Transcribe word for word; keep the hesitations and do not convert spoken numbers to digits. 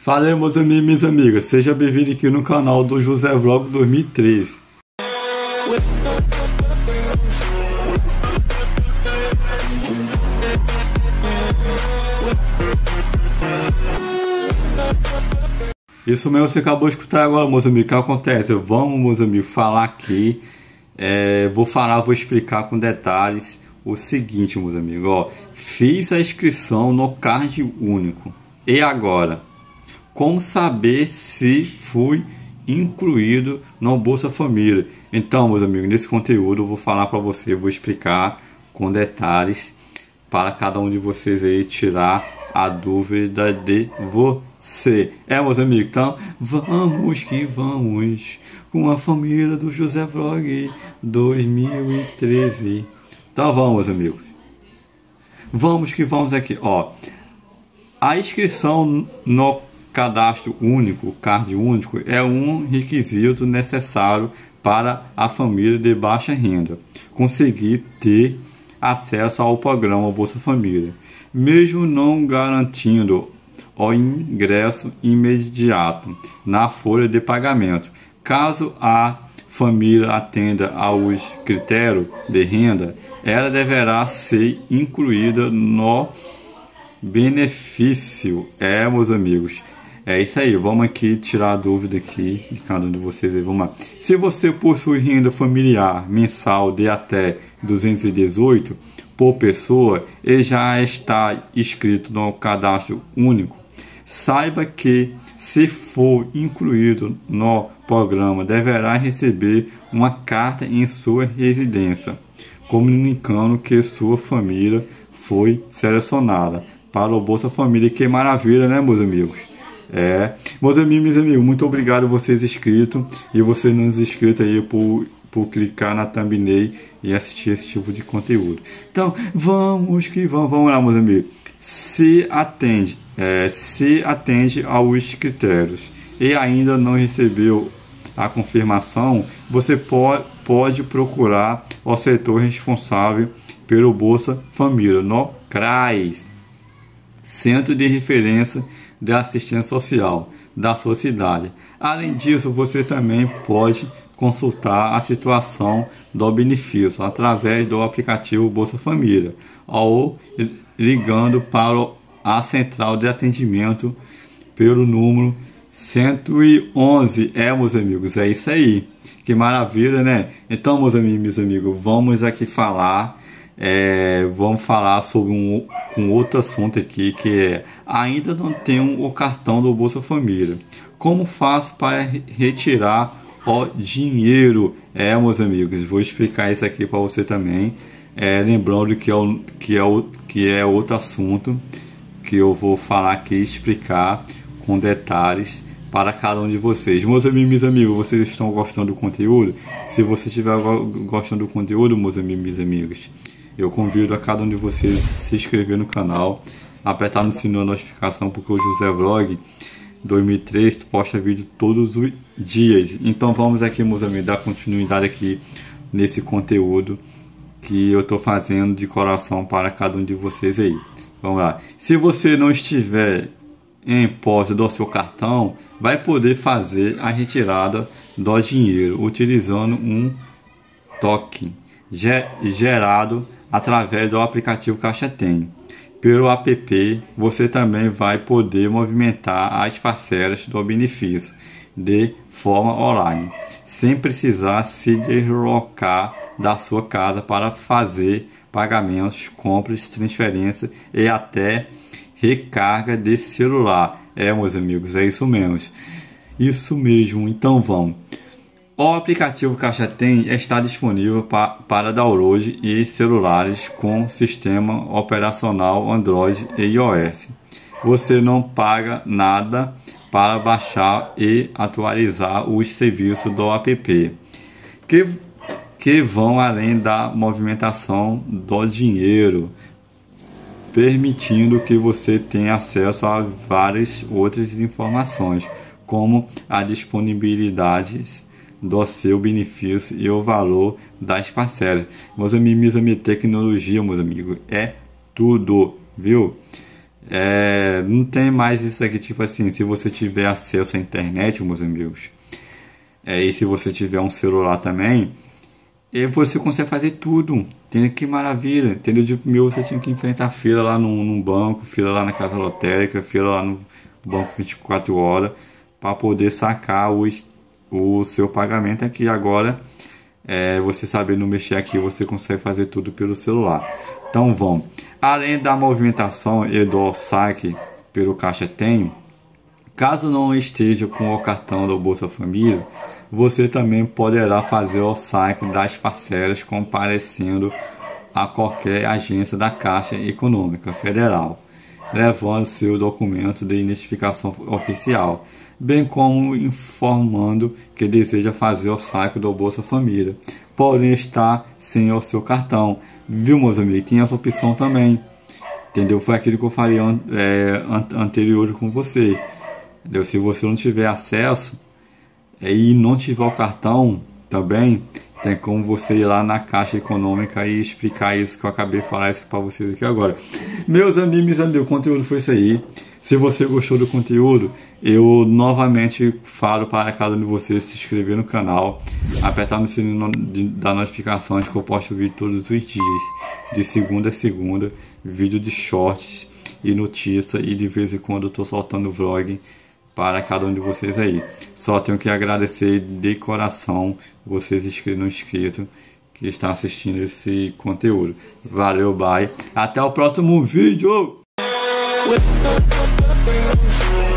Fala aí, meus amigos e minhas amigas, seja bem-vindo aqui no canal do José Vlog dois mil e treze. Isso mesmo, você acabou de escutar agora, meus amigos. O que acontece? Vamos, meus amigos, falar aqui. É, vou falar, vou explicar com detalhes o seguinte, meus amigos. Ó, fiz a inscrição no Card Único. E agora? Como saber se fui incluído no Bolsa Família? Então, meus amigos, nesse conteúdo eu vou falar para você, vou explicar com detalhes para cada um de vocês aí tirar a dúvida de você. É, meus amigos, então vamos que vamos com a família do José Vlog dois mil e treze. Então vamos, amigos. Vamos que vamos aqui, ó. A inscrição no Cadastro Único, Card Único, é um requisito necessário para a família de baixa renda conseguir ter acesso ao programa Bolsa Família, mesmo não garantindo o ingresso imediato na folha de pagamento. Caso a família atenda aos critérios de renda, ela deverá ser incluída no benefício. É, meus amigos, é isso aí. Vamos aqui tirar a dúvida aqui de cada um de vocês aí. Vamos lá. Se você possui renda familiar mensal de até duzentos e dezoito por pessoa e já está inscrito no Cadastro Único, saiba que, se for incluído no programa, deverá receber uma carta em sua residência comunicando que sua família foi selecionada para o Bolsa Família. Que maravilha, né, meus amigos? É, meus amigos, meus amigos, muito obrigado a vocês inscritos e vocês não inscritos aí por, por clicar na thumbnail e assistir esse tipo de conteúdo. Então, vamos que vamos, vamos lá, meus amigos. Se atende, é, se atende aos critérios e ainda não recebeu a confirmação, você pode, pode procurar o setor responsável pelo Bolsa Família no CRAS, Centro de Referência de Assistência Social da sua cidade. Além disso, você também pode consultar a situação do benefício através do aplicativo Bolsa Família ou ligando para a central de atendimento pelo número cento e onze. É, meus amigos, é isso aí. Que maravilha, né? Então, meus amigos, meus amigos, vamos aqui falar É, vamos falar sobre um, um outro assunto aqui, que é: ainda não tenho o cartão do Bolsa Família, como faço para retirar o dinheiro? É, meus amigos, vou explicar isso aqui para você também, é, lembrando que é, o, que, é o, que é outro assunto que eu vou falar aqui, explicar com detalhes para cada um de vocês. Meus amigos, meus amigos, vocês estão gostando do conteúdo? Se você estiver gostando do conteúdo, meus amigos, meus amigos, eu convido a cada um de vocês se inscrever no canal, apertar no sininho da notificação, porque o José Vlog dois mil e treze posta vídeo todos os dias. Então vamos aqui, meus amigos, dar continuidade aqui nesse conteúdo que eu estou fazendo de coração para cada um de vocês aí. Vamos lá. Se você não estiver em posse do seu cartão, vai poder fazer a retirada do dinheiro utilizando um token gerado através do aplicativo Caixa Tem. Pelo app, você também vai poder movimentar as parcelas do benefício de forma online, sem precisar se deslocar da sua casa para fazer pagamentos, compras, transferência e até recarga de celular. É, meus amigos, é isso mesmo. Isso mesmo, então vamos. O aplicativo Caixa Tem está disponível pa para download e celulares com sistema operacional Android e iOS. Você não paga nada para baixar e atualizar os serviços do app, que, que vão além da movimentação do dinheiro, permitindo que você tenha acesso a várias outras informações, como a disponibilidade do seu benefício e o valor das parcelas. Meus amigos, minha tecnologia, meus amigos, é tudo, viu? É, não tem mais isso aqui, tipo assim, se você tiver acesso à internet, meus amigos, é, e se você tiver um celular também, e você consegue fazer tudo. Entendeu? Que maravilha. Entendeu? De meu, você tinha que enfrentar fila lá num, num banco, fila lá na casa lotérica, fila lá no banco vinte e quatro horas, para poder sacar os, o seu pagamento aqui. Agora, é, você sabendo mexer aqui, você consegue fazer tudo pelo celular. Então, vamos. Além da movimentação e do saque pelo Caixa Tem, caso não esteja com o cartão do Bolsa Família, você também poderá fazer o saque das parcelas comparecendo a qualquer agência da Caixa Econômica Federal, levando seu documento de identificação oficial, bem como informando que deseja fazer o saque do Bolsa Família, porém está sem o seu cartão. Viu, meus amigos? Tem essa opção também. Entendeu? Foi aquilo que eu falei é, anterior com você. Entendeu? Se você não tiver acesso e não tiver o cartão também, tem como você ir lá na Caixa Econômica e explicar isso que eu acabei de falar isso para vocês aqui agora. Meus amigos, meus amigos, o conteúdo foi isso aí. Se você gostou do conteúdo, eu novamente falo para cada um de vocês se inscrever no canal, apertar no sininho da notificação que eu posto vídeo todos os dias, de segunda a segunda, vídeo de shorts e notícia, e de vez em quando eu estou soltando vlog para cada um de vocês aí. Só tenho que agradecer de coração vocês inscritos no inscrito que estão assistindo esse conteúdo. Valeu, bye. Até o próximo vídeo!